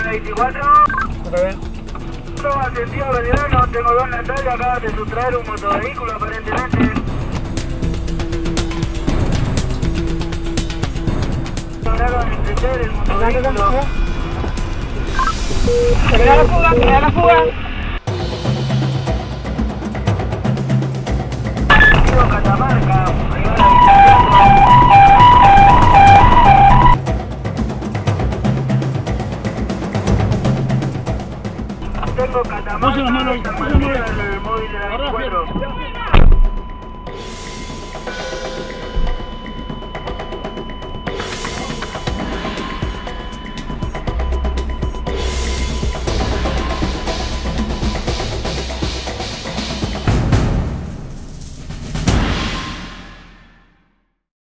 24. Otra vez. Atención, Belgrano, tengo dos Natalia, acá de sustraer un motovehículo aparentemente. Lograron encender el motovehículo. Que me da la fuga, que me da la fuga. Catamarca, tengo Catamarca, no se las manos, el móvil de la 24.